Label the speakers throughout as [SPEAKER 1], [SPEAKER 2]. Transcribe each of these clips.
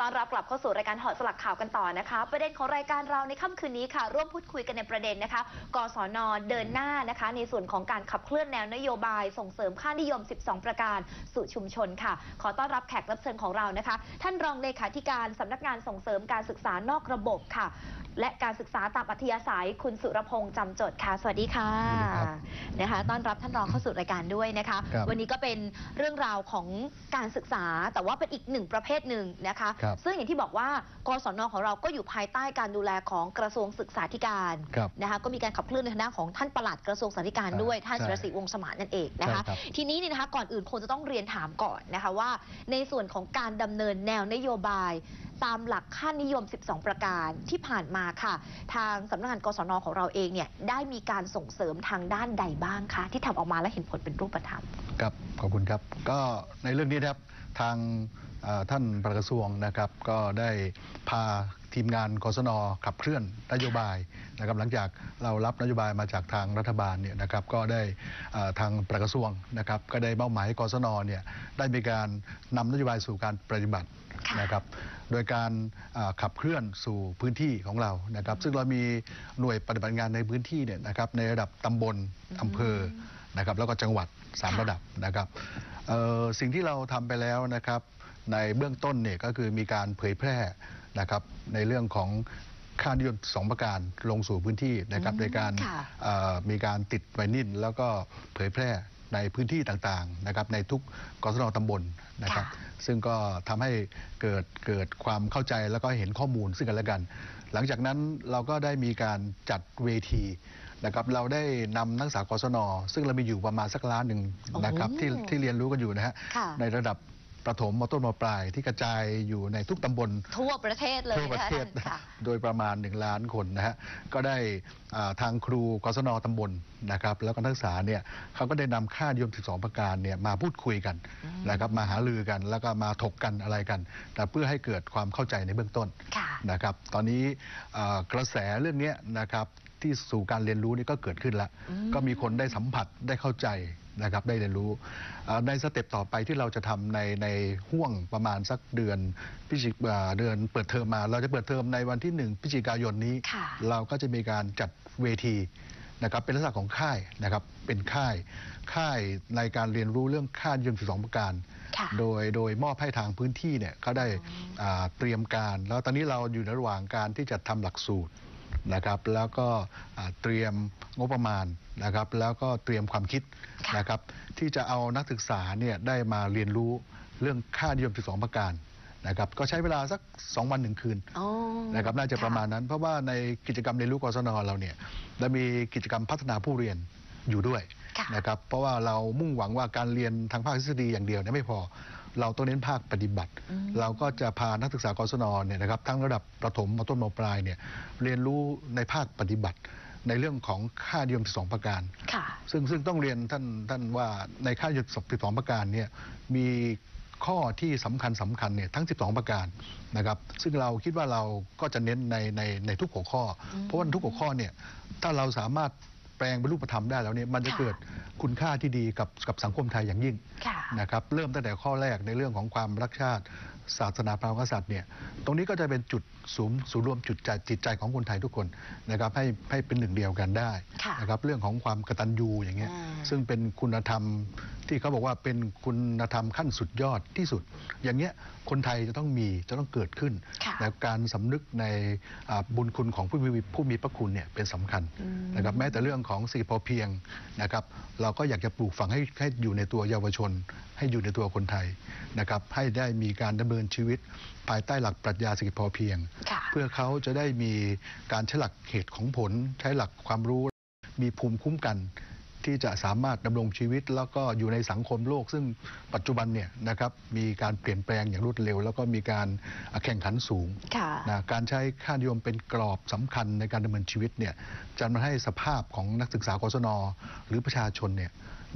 [SPEAKER 1] ต้อนรับกลับเข้าสู่รายการถอดสลักข่าวกันต่อนะคะประเด็นของรายการเราในค่ำคืนนี้ค่ะร่วมพูดคุยกันในประเด็นนะคะกศน.เดินหน้านะคะในส่วนของการขับเคลื่อนแนวนโยบายส่งเสริมค่านิยม12ประการสู่ชุมชนค่ะขอต้อนรับแขกรับเชิญของเรานะคะท่านรองเลขาธิการสำนักงานส่งเสริมการศึกษานอกระบบค่ะและการศึกษาตามอัธยาศัยคุณสุรพงษ์จำจดค่ะสวัสดีค่ะนะคะต้อนรับท่านรองเข้าสู่รายการด้วยนะคะวันนี้ก็เป็นเรื่องราวของการศึกษาแต่ว่าเป็นอีกหนึ่งประเภทหนึ่งนะคะซึ่งอย่างที่บอกว่ากศน.ของเราก็อยู่ภายใต้การดูแลของกระทรวงศึกษาธิการนะคะก็มีการขับเคลื่อนในฐานะของท่านปลัดกระทรวงศึกษาธิการด้วยท่านสุรศรีวงศ์สมานนั่นเองนะคะทีนี้นี่นะคะก่อนอื่นคงจะต้องเรียนถามก่อนนะคะว่าในส่วนของการดำเนินแนวนโยบายตามหลักค่านิยม12ประการที่ผ่านมาค่ะทางสำนักงานกศน.ของเราเองเนี่ยได้มีการส่งเสริมทางด้านใดบ้างคะที่ทำออกมาและเห็นผลเป็นรูปธรรม
[SPEAKER 2] ครับขอบคุณครับก็ในเรื่องนี้ครับทางท่านปลัดกระทรวงนะครับก็ได้พาทีมงานกศน.ขับเคลื่อนนโยบายนะครับหลังจากเรารับนโยบายมาจากทางรัฐบาลเนี่ยนะครับก็ได้ทางปลัดกระทรวงนะครับก็ได้มอบหมายให้กศน.เนี่ยได้มีการนำนโยบายสู่การปฏิบัตินะครับโดยการขับเคลื่อนสู่พื้นที่ของเรานะครับซึ่งเรามีหน่วยปฏิบัติงานในพื้นที่เนี่ยนะครับในระดับตำบลอำเภอนะครับแล้วก็จังหวัด3ระดับนะครับสิ่งที่เราทำไปแล้วนะครับในเบื้องต้นเนี่ยก็คือมีการเผยแพร่นะครับในเรื่องของค่านิยม2ประการลงสู่พื้นที่นะครับในการมีการติดไวนิลแล้วก็เผยแพร่ในพื้นที่ต่างๆนะครับในทุกกศน.ตำบลนะครับซึ่งก็ทำให้เกิดความเข้าใจแล้วก็เห็นข้อมูลซึ่งกันและกันหลังจากนั้นเราก็ได้มีการจัดเวทีนะครับเราได้นำนักศึกษากศน.ซึ่งเรามีอยู่ประมาณสักล้านหนึ่งนะครับที่เรียนรู้กันอยู่นะฮะในระดับประถมต้นมปลายที่กระจายอยู่ในทุกตำบล
[SPEAKER 1] ทั่วประเทศเลยทั่วประเทศ
[SPEAKER 2] โดยประมาณ1 ล้านคนนะฮะก็ได้ทางครูกศน.ตำบลนะครับแล้วก็นักศึกษาเนี่ยเขาก็ได้นำค่านิยม12ประการเนี่ยมาพูดคุยกันนะครับมาหารือกันแล้วก็มาถกกันอะไรกันเพื่อให้เกิดความเข้าใจในเบื้องต้นนะครับตอนนี้กระแสเรื่องนี้นะครับที่สู่การเรียนรู้นี่ก็เกิดขึ้นแล้วก็มีคนได้สัมผัสได้เข้าใจนะครับได้เรียนรู้ในสเต็ปต่อไปที่เราจะทำในห่วงประมาณสักเดือนเดือนเปิดเทอมมาเราจะเปิดเทอมในวันที่1 พฤศจิกายนนี้เราก็จะมีการจัดเวทีนะครับเป็นลักษณะของค่ายนะครับเป็นค่ายในการเรียนรู้เรื่องค่านิยม12ประการโดยมอบให้ทางพื้นที่เนี่ยเขาได้เตรียมการแล้วตอนนี้เราอยู่ในระหว่างการที่จะทำหลักสูตรนะครับแล้วก็เตรียมงบประมาณนะครับแล้วก็เตรียมความคิดนะครับที่จะเอานักศึกษาเนี่ยได้มาเรียนรู้เรื่องค่านิยม12ประการนะครับก็ใช้เวลาสัก2 วัน 1 คืนนะครับน่าจะประมาณนั้นเพราะว่าในกิจกรรมเรียนรู้กศน.เราเนี่ยได้มีกิจกรรมพัฒนาผู้เรียนอยู่ด้วยนะครับเพราะว่าเรามุ่งหวังว่าการเรียนทางภาคทฤษฎีอย่างเดียวเนี่ยไม่พอเราต้องเน้นภาคปฏิบัติเราก็จะพานักศึกษากศน.เนี่ยนะครับทั้งระดับประถมต้นมปลายเนี่ยเรียนรู้ในภาคปฏิบัติในเรื่องของค่านิยม12ประการซึ่งต้องเรียนท่านว่าในค่านิยม12ประการเนี่ยมีข้อที่สำคัญเนี่ยทั้ง12ประการนะครับซึ่งเราคิดว่าเราก็จะเน้นในทุกหัวข้อเพราะว่าทุกหัวข้อเนี่ยถ้าเราสามารถแปลงเป็นรูปธรรมได้แล้วเนี่ยมันจะเกิดคุณค่าที่ดีกับสังคมไทยอย่างยิ่งนะครับเริ่มตั้งแต่ข้อแรกในเรื่องของความรักชาติศาสนาพระมหากษัตริย์เนี่ยตรงนี้ก็จะเป็นจุดศูนย์รวมจิตใจของคนไทยทุกคนนะครับให้เป็นหนึ่งเดียวกันได้นะครับเรื่องของความกตัญญูอย่างเงี้ยซึ่งเป็นคุณธรรมที่เขาบอกว่าเป็นคุณธรรมขั้นสุดยอดที่สุดอย่างเงี้ยคนไทยจะต้องเกิดขึ้นและการสำนึกในบุญคุณของผู้มีพระคุณเนี่ยเป็นสำคัญนะครับแม้แต่เรื่องของเศรษฐกิจพอเพียงนะครับเราก็อยากจะปลูกฝังให้อยู่ในตัวเยาวชนให้อยู่ในตัวคนไทยนะครับให้ได้มีการดำเนินชีวิตภายใต้หลักปรัชญาเศรษฐกิจพอเพียงเพื่อเขาจะได้มีการใช้หลักเหตุของผลใช้หลักความรู้มีภูมิคุ้มกันที่จะสามารถดำรงชีวิตแล้วก็อยู่ในสังคมโลกซึ่งปัจจุบันเนี่ยนะครับมีการเปลี่ยนแปลงอย่างรวดเร็วแล้วก็มีการแข่งขันสูงนะการใช้ค่านิยมเป็นกรอบสำคัญในการดำเนินชีวิตเนี่ยจะทำให้สภาพของนักศึกษากศน.หรือประชาชนเนี่ยนะครับ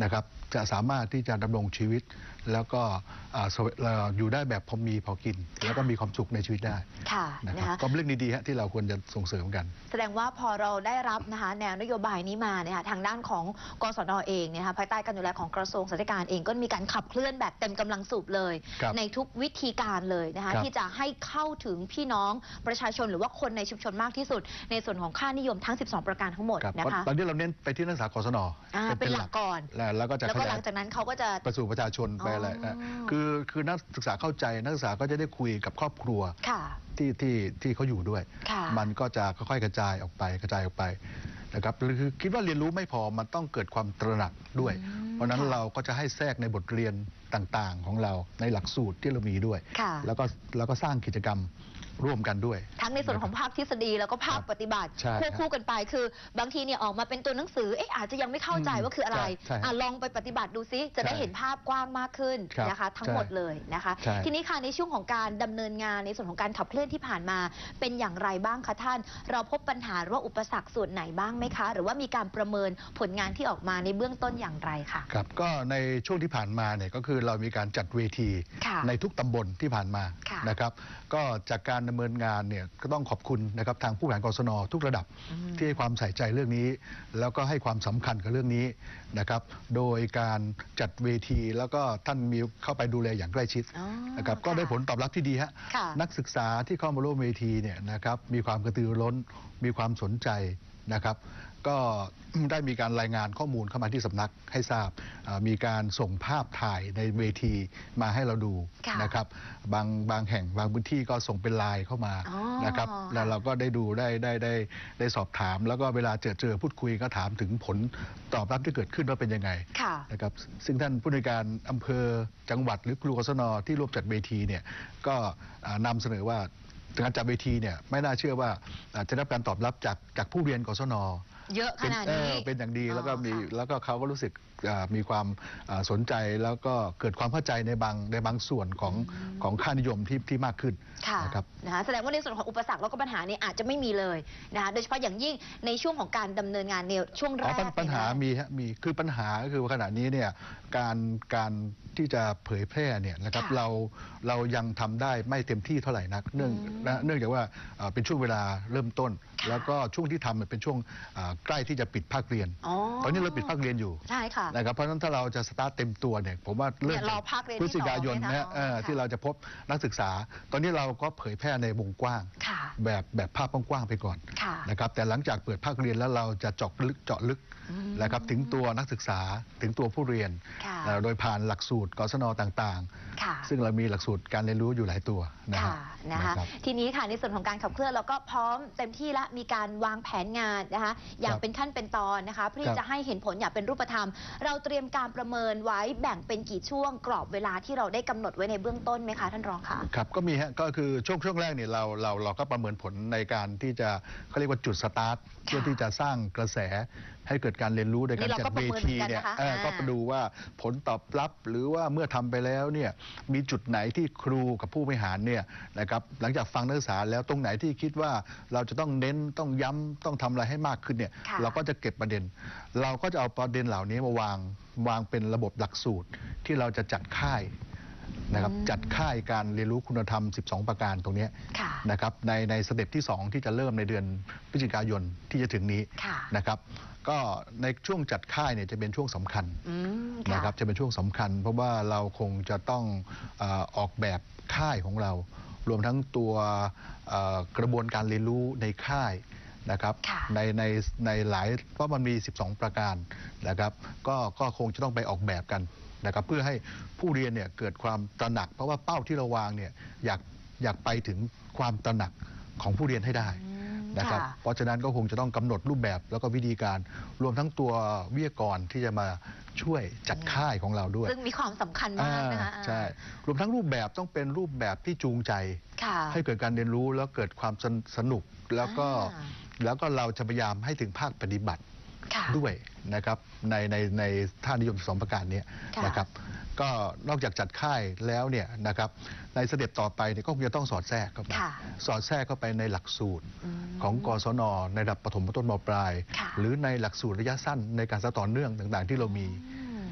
[SPEAKER 2] จะสามารถที่จะดำรงชีวิต แล้วก็อยู่ได้แบบพอมีพอกิน แล้วก็มีความสุขในชีวิตได้
[SPEAKER 1] ค่ะ
[SPEAKER 2] นะครับก็เป็นเรื่องดีๆฮะที่เราควรจะส่งเสริมกัน
[SPEAKER 1] แสดงว่าพอเราได้รับนะคะแนวนโยบายนี้มาเนี่ยค่ะทางด้านของกสนเองเนี่ยค่ะภายใต้การดูแลของกระทรวงสาธารณสุขเองก็มีการขับเคลื่อนแบบเต็มกำลังสูบเลย
[SPEAKER 2] ครับ
[SPEAKER 1] ในทุกวิธีการเลยนะคะ
[SPEAKER 2] ครับ
[SPEAKER 1] ที่จะให้เข้าถึงพี่น้องประชาชนหรือว่าคนในชุมชนมากที่สุด ในส่วนของค่านิยมทั้ง 12 ประการทั้งหมด
[SPEAKER 2] ครับ
[SPEAKER 1] นะคะ
[SPEAKER 2] ตอนนี้เราเน้นไปที่นักศึกษากศน
[SPEAKER 1] เป็นหลักก่อน
[SPEAKER 2] แล้วก็จะ
[SPEAKER 1] แล้ว
[SPEAKER 2] ข
[SPEAKER 1] ก็ห
[SPEAKER 2] ยา
[SPEAKER 1] ลั
[SPEAKER 2] ย
[SPEAKER 1] งจากนั้นเขาก็จะ
[SPEAKER 2] ไปสู่ประชาชนไปอะไร
[SPEAKER 1] อ๋อ
[SPEAKER 2] นะคือนักศึกษาเข้าใจนักศึกษาก็จะได้คุยกับครอบครัว
[SPEAKER 1] ค่ะ
[SPEAKER 2] ที่เขาอยู่ด้วย
[SPEAKER 1] ค่ะ
[SPEAKER 2] มันก็จะค่อยๆกระจายออกไปนะครับคือคิดว่าเรียนรู้ไม่พอมันต้องเกิดความตระหนักด้วย เพราะฉะนั้น
[SPEAKER 1] ค่ะ
[SPEAKER 2] เราก็จะให้แทรกในบทเรียนต่างๆของเราในหลักสูตรที่เรามีด้วย
[SPEAKER 1] ค่ะ
[SPEAKER 2] แล้วก็สร้างกิจกรรมร่วมกันด้วย
[SPEAKER 1] ทั้งในส่วนของภาคทฤษฎีแล้วก็ภาคปฏิบัติ
[SPEAKER 2] ใช่
[SPEAKER 1] ควบคู่กันไปคือบางทีเนี่ยออกมาเป็นตัวหนังสืออาจจะยังไม่เข้าใจว่าคืออะไร
[SPEAKER 2] ใช่
[SPEAKER 1] ลองไปปฏิบัติดูซิจะได้
[SPEAKER 2] ใช่
[SPEAKER 1] เห็นภาพกว้างมากขึ้น
[SPEAKER 2] ครับ
[SPEAKER 1] นะคะ ทั้งหมดเลยนะคะ
[SPEAKER 2] ใช่
[SPEAKER 1] ทีนี้ค่ะในช่วงของการดำเนินงานในส่วนของการขับเคลื่อนที่ผ่านมาเป็นอย่างไรบ้างคะท่าน เราพบปัญหาหรือว่าอุปสรรคส่วนไหนบ้างไหมคะ หรือว่ามีการประเมินผลงานที่ออกมาในเบื้องต้นอย่างไรค่ะ
[SPEAKER 2] ครับก็ในช่วงที่ผ่านมาเนี่ยก็คือเรามีการจัดเวที
[SPEAKER 1] ค่ะ
[SPEAKER 2] ในทุกตำบลที่ผ่านมา
[SPEAKER 1] ค่ะ
[SPEAKER 2] นะครับก็จากการดำเนินงานเนี่ยก็ต้องขอบคุณนะครับทางผู้บริหารกศนทุกระดับที่ให้ความใส่ใจเรื่องนี้ แล้วก็ให้ความสำคัญกับเรื่องนี้นะครับโดยการจัดเวทีแล้วก็ท่านมีเข้าไปดูแลอย่างใกล้ชิด
[SPEAKER 1] อ๋อ
[SPEAKER 2] นะครับก็ได้ผลตอบรับที่ดีฮะ
[SPEAKER 1] ค่ะ
[SPEAKER 2] นักศึกษาที่เข้ามาร่วมเวทีเนี่ยนะครับมีความกระตือรือร้นมีความสนใจนะครับ ก็ ได้มีการรายงานข้อมูลเข้ามาที่สำนักให้ทราบมีการส่งภาพถ่ายในเวทีมาให้เราดู
[SPEAKER 1] ค่ะ
[SPEAKER 2] นะครับบางแห่งบางพื้นที่ก็ส่งเป็นไลน์เข้ามา
[SPEAKER 1] อ๋อ
[SPEAKER 2] นะครับแล้วเราก็ได้ดูได้สอบถาม แล้วก็เวลาเจอพูดคุยก็ถามถึงผลตอบรับที่เกิดขึ้นว่าเป็นยังไง
[SPEAKER 1] ค่ะ
[SPEAKER 2] นะครับซึ่งท่านผู้ในวยการอำเภอจังหวัดหรือครูกศนที่ร่วมจัดเวทีเนี่ยก็นำเสนอว่าการจัดเวทีเนี่ยไม่น่าเชื่อว่าจะได้รับการตอบรับจากผู้เรียนกศน
[SPEAKER 1] เยอะขนาดนี้
[SPEAKER 2] เป็นอย่างดีแล้วก็มี
[SPEAKER 1] ค่ะ
[SPEAKER 2] แล้วก็เขาก็รู้สึกมีความสนใจแล้วก็เกิดความเข้าใจในบางส่วนของค่านิยมที่มากขึ้น
[SPEAKER 1] ค่ะ
[SPEAKER 2] นะครับ
[SPEAKER 1] นะคะแสดงว่าในส่วนของอุปสรรคแล้วก็ปัญหานี้อาจจะไม่มีเลยนะคะโดยเฉพาะอย่างยิ่งในช่วงของการดำเนินงานในช่วงแรก
[SPEAKER 2] ปัญหา
[SPEAKER 1] เนี่ยนะ
[SPEAKER 2] มีฮะมีคือปัญหาก็คือว่าขณะนี้เนี่ยการที่จะเผยแพร่เนี่ยนะครับ
[SPEAKER 1] ค่ะ
[SPEAKER 2] เรายังทำได้ไม่เต็มที่เท่าไหร่นักเนื่องจากว่าเป็นช่วงเวลาเริ่มต้น
[SPEAKER 1] ค่ะ
[SPEAKER 2] แล้วก็ช่วงที่ทำเป็นช่วงใกล้ที่จะปิดภาคเรียน
[SPEAKER 1] อ๋อ
[SPEAKER 2] ตอนนี้เราปิดภาคเรียนอยู่
[SPEAKER 1] ใช่ค่ะ
[SPEAKER 2] นะครับเพราะฉะนั้นถ้าเราจะสตาร์ทเต็มตัวเนี่ยผมว่าเริ่ม
[SPEAKER 1] เนี่ยรอภาคเรียน
[SPEAKER 2] พฤศจิกายน
[SPEAKER 1] ที่สอง
[SPEAKER 2] นะ
[SPEAKER 1] เนี่ยนะ
[SPEAKER 2] ที่เราจะพบนักศึกษา ตอนนี้เราก็เผยแพร่ในวงกว้าง
[SPEAKER 1] ค่ะ
[SPEAKER 2] แบบภาพกว้างๆไปก่อน
[SPEAKER 1] ค่ะ
[SPEAKER 2] นะครับแต่หลังจากเปิดภาคเรียนแล้วเราจะเจาะลึกนะครับถึงตัวนักศึกษาถึงตัวผู้เรียน
[SPEAKER 1] ค่ะ
[SPEAKER 2] โดยผ่านหลักสูตรกศนต่าง
[SPEAKER 1] ค่ะ
[SPEAKER 2] ๆ ซึ่งเรามีหลักสูตรการเรียนรู้อยู่หลายตัวนะ
[SPEAKER 1] ค่ะ
[SPEAKER 2] ฮะ
[SPEAKER 1] นะคะ
[SPEAKER 2] รับ
[SPEAKER 1] ทีนี้ค่ะในส่วนของการขับเคลื่อนเราก็พร้อมเต็มที่ละมีการวางแผนงานนะคะอย่าง
[SPEAKER 2] ครับ
[SPEAKER 1] เป็นขั้นเป็นตอนนะคะเพื่อ
[SPEAKER 2] ครับ
[SPEAKER 1] จะให้เห็นผลอย่างเป็นรูปธรรม เราเตรียมการประเมินไว้แบ่งเป็นกี่ช่วงกรอบเวลาที่เราได้กำหนดไว้ในเบื้องต้นไหมคะท่านรองคะ
[SPEAKER 2] ครับก็มีฮะก็คือช่วงแรกเนี่ยเราก็ประเมินผลในการที่จะเขาเรียกว่าจุดสตาร์ทเพื่อที่จะสร้างกระแสให้เกิดการเรียนรู้ในการ
[SPEAKER 1] นี่เรา
[SPEAKER 2] จั
[SPEAKER 1] ก็
[SPEAKER 2] ด
[SPEAKER 1] ป
[SPEAKER 2] เว
[SPEAKER 1] ระเมิน
[SPEAKER 2] ที
[SPEAKER 1] เหมือนกัน
[SPEAKER 2] เนี่ย
[SPEAKER 1] นะคะ
[SPEAKER 2] ก็ดูว่าผลตอบรับหรือว่าเมื่อทำไปแล้วเนี่ยมีจุดไหนที่ครูกับผู้บริหารเนี่ยนะครับหลังจากฟังนักศึกษาแล้วตรงไหนที่คิดว่าเราจะต้องเน้นต้องย้ำต้องทำอะไรให้มากขึ้นเนี่ย
[SPEAKER 1] ค่ะ
[SPEAKER 2] เราก็จะเก็บประเด็น เราก็จะเอาประเด็นเหล่านี้มาวางเป็นระบบหลักสูตรที่เราจะจัดค่ายนะครับจัดค่ายการเรียนรู้คุณธรรม 12 ประการตรงเนี้ย
[SPEAKER 1] ค่ะ
[SPEAKER 2] นะครับในสเต็ปที่ 2 ที่จะเริ่มในเดือนพฤศจิกายนที่จะถึงนี้
[SPEAKER 1] ค่ะ
[SPEAKER 2] นะครับก็ในช่วงจัดค่ายเนี่ยจะเป็นช่วงสำคัญ
[SPEAKER 1] ค่ะ
[SPEAKER 2] นะครับจะเป็นช่วงสำคัญ เพราะว่าเราคงจะต้องออกแบบค่ายของเรา รวมทั้งตัวกระบวนการเรียนรู้ในค่ายนะครับ
[SPEAKER 1] ค่ะ
[SPEAKER 2] ในหลายเพราะมันมี 12 ประการนะครับก็คงจะต้องไปออกแบบกันนะครับเพื่อให้ผู้เรียนเนี่ยเกิดความตระหนัก เพราะว่าเป้าที่เราวางเนี่ยอยากไปถึงความตระหนักของผู้เรียนให้ได้นะครับ
[SPEAKER 1] ค่ะ
[SPEAKER 2] เพราะฉะนั้นก็คงจะต้องกำหนดรูปแบบแล้วก็วิธีการ รวมทั้งตัววิทยากรที่จะมาช่วยจัดค่ายของเราด้วย
[SPEAKER 1] ซึ่งมีความสำคัญมากนะคะ
[SPEAKER 2] ใช่รวมทั้งรูปแบบต้องเป็นรูปแบบที่จูงใจ
[SPEAKER 1] ค่ะ
[SPEAKER 2] ให้เกิดการเรียนรู้แล้วเกิดความสนุกแล้วก็
[SPEAKER 1] อ่า
[SPEAKER 2] เราจะพยายามให้ถึงภาคปฏิบัติ
[SPEAKER 1] ค่ะ
[SPEAKER 2] ด้วยนะครับในท่านิยม12ประการเนี้
[SPEAKER 1] ค่ะ
[SPEAKER 2] นะครับก็นอกจากจัดค่ายแล้วเนี่ยนะครับในสเต็ปต่อไปเนี่ยก็คงจะต้องสอดแทรกเข้าไป
[SPEAKER 1] ค่ะ
[SPEAKER 2] สอดแทรกเข้าไปในหลักสูตร
[SPEAKER 1] อืม
[SPEAKER 2] ของกศนในระดับประถมต้นมปลาย
[SPEAKER 1] ค่ะ
[SPEAKER 2] หรือในหลักสูตรระยะสั้นในการสอนต่อเนื่องต่างๆ ที่เรามี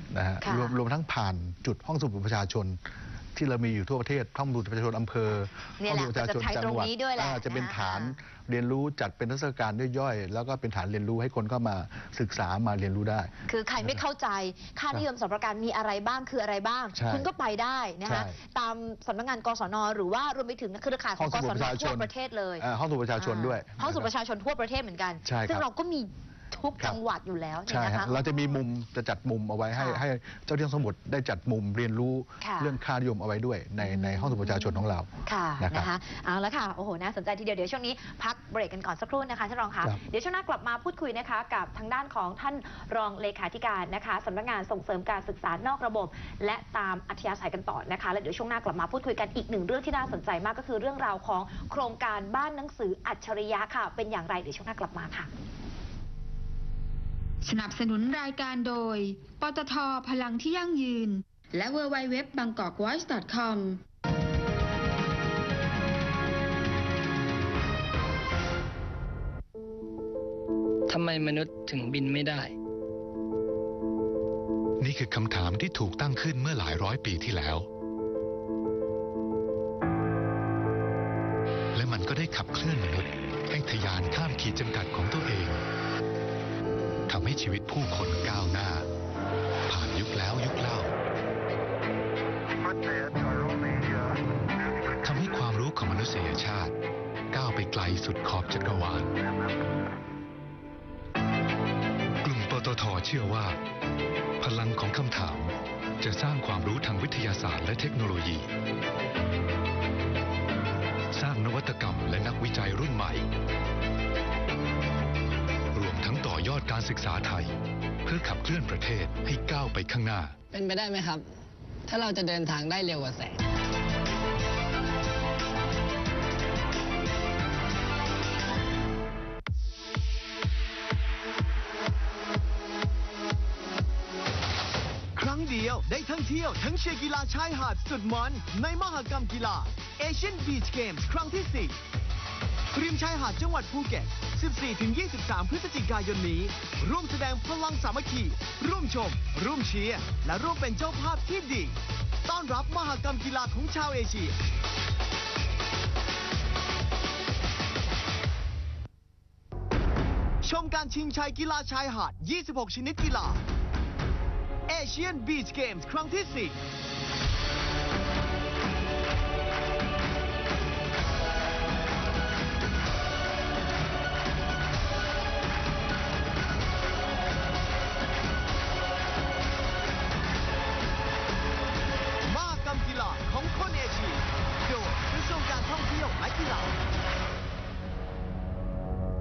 [SPEAKER 2] นะฮะ
[SPEAKER 1] ค่ะ
[SPEAKER 2] รวมทั้งผ่านจุดห้องสมุดประชาชน ที่เรามีอยู่ทั่วประเทศห้องสมุดประชาชนอำเภอ
[SPEAKER 1] เนี่ย
[SPEAKER 2] ห้อง
[SPEAKER 1] แห
[SPEAKER 2] ส
[SPEAKER 1] ละ
[SPEAKER 2] มุดประชาชน
[SPEAKER 1] จะใช้
[SPEAKER 2] จั
[SPEAKER 1] ตรง
[SPEAKER 2] งหวัด
[SPEAKER 1] นี้ด้วยแหละ
[SPEAKER 2] จะเป็น
[SPEAKER 1] นะ
[SPEAKER 2] ฐานเรียนรู้จัดเป็นเทศกาลย่อยๆแล้วก็เป็นฐานเรียนรู้ให้คนเข้ามาศึกษามาเรียนรู้ได้
[SPEAKER 1] คือใครไม่เข้าใจค่านิยม2ประการมีอะไรบ้างคืออะไรบ้าง
[SPEAKER 2] ใช่
[SPEAKER 1] คุณก็ไปได้นะคะ
[SPEAKER 2] ใช่
[SPEAKER 1] ตามสำนักงานกศนหรือว่ารวมไปถึงเครือข่ายของกศนทั่วประเทศเลย
[SPEAKER 2] ห้องสมุดประชาชนด้วย
[SPEAKER 1] ห้องสมุดประชาชนทั่วประเทศเหมือนกัน
[SPEAKER 2] ใช่ครับ
[SPEAKER 1] ซึ่งเราก็มีทุก
[SPEAKER 2] ครับ
[SPEAKER 1] จังหวัดอยู่แล้วเนี่ย
[SPEAKER 2] ใช่
[SPEAKER 1] นะ
[SPEAKER 2] ฮะ
[SPEAKER 1] คะ
[SPEAKER 2] เราจะมีมุมจะจัดมุมเอาไว้ให้
[SPEAKER 1] ค่ะ
[SPEAKER 2] ให้เจ้าหน้าที่ห้องสมุดได้จัดมุมเรียนรู้
[SPEAKER 1] ค่ะ
[SPEAKER 2] เรื่องค่านิยมเอาไว้ด้วยในห้องสมุดประชาชนของเรา
[SPEAKER 1] ค่ะ
[SPEAKER 2] นะครับ
[SPEAKER 1] นะคะเอาละค่ะโอ้โหน่าสนใจทีเดียวเดี๋ยวช่วงนี้พักเบรกกันก่อนสักครู่นะคะท่านรองคะ
[SPEAKER 2] ครับ
[SPEAKER 1] เดี๋ยวช่วงหน้ากลับมาพูดคุยนะคะกับทางด้านของท่านรองเลขาธิการนะคะสำนักงานส่งเสริมการศึกษานอกระบบ และตามอัธยาศัยกันต่อนะคะและเดี๋ยวช่วงหน้ากลับมาพูดคุยกันอีกหนึ่งเรื่องที่น่าสนใจมากก็คือเรื่องราวของโครงการบ้านหนังสืออัจฉริยะค่ะ เป็นอย่างไรเดี๋ยวช่วงหน้ากลับมาค่ะ
[SPEAKER 3] สนับสนุนรายการโดย ปตท. พลังที่ยั่งยืน และ www.bangkokvoice.com
[SPEAKER 4] ทำไมมนุษย์ถึงบินไม่ได้
[SPEAKER 5] นี่คือคำถามที่ถูกตั้งขึ้นเมื่อหลายร้อยปีที่แล้ว และมันก็ได้ขับเคลื่อนมนุษย์ให้ทะยานข้ามขีดจำกัดของตัวเองทำให้ชีวิตผู้คนก้าวหน้า ผ่านยุคแล้วยุคเล่าทำให้ความรู้ของมนุษยชาติก้าวไปไกลสุดขอบจักรวาล กลุ่มปตท.เชื่อว่า พลังของคำถามจะสร้างความรู้ทางวิทยาศาสตร์และเทคโนโลยี สร้างนวัตกรรมและนักวิจัยรุ่นใหม่ รวมทั้งต่อยอดการศึกษาไทย เพื่อขับเคลื่อนประเทศให้ก้าวไปข้างหน้า
[SPEAKER 4] เป็นไปได้ไหมครับ ถ้าเราจะเดินทางได้เร็วกว่าแสง
[SPEAKER 6] ครั้งเดียวได้ทั้งเที่ยวทั้งเชียร์กีฬาชายหาดสุดมันในมหกรรมกีฬา Asian Beach Games ครั้งที่ 4 ริมชายหาดจังหวัดภูเก็ต 14-23 พฤศจิกายนนี้ ร่วมแสดงพลังสามัคคี ร่วมชม ร่วมเชียร์ และร่วมเป็นเจ้าภาพที่ดี ต้อนรับมหกรรมกีฬาของชาวเอเชีย ชมการชิงชัยกีฬาชายหาด 26 ชนิดกีฬา Asian Beach Games ครั้งที่ 4